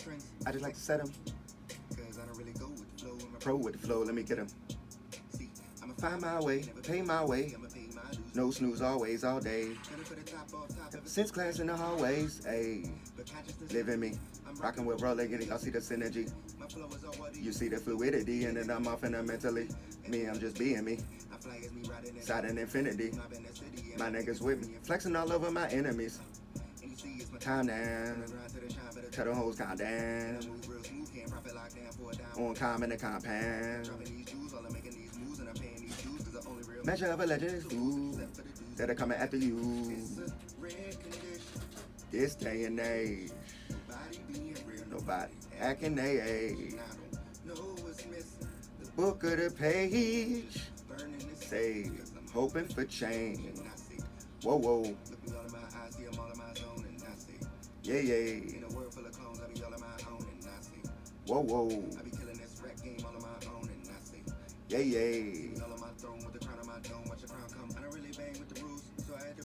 I just like to set them. Cause I don't really go with the flow. I'm a Pro with the flow, let me get them. see. I'm a Find my way, pay my way. I'ma pay my dues. No snooze always, all day. Gotta put the top off top of it. Since class in the hallways, ayy. But consciousness Live in me. Rockin' with raw legged, y'all see the synergy. my flow is all what You see the fluidity, and then I'm off in the mentally. Me, I'm just being me. I fly as me riding in Side in infinity. I'm in the city. My niggas with me. Flexing all over my enemies. And you see it's my Calm down. grind to the shine, but Tell the hoes calm I down. move real smooth, can't profit lock down for a down. On calm in the compound. Dropping these jewels, all I'm making these moves, and I'm paying these dues, cause the only real Measure of a legend is food. for the dues. That are coming after you. It's a rare condition. This day and age. Nobody being real, Nobody acting they age. and I don't know what's missing. The Book of the page. burning is Say, hoping for change. and I see. Whoa, whoa. Look me all in my eyes, see I'm all in my zone, and I see. Yeah, yeah. In a world full of clones, I be all in my own, and I see. Whoa, whoa. I be killing this rap game all on my own, and I see. Yeah, yeah.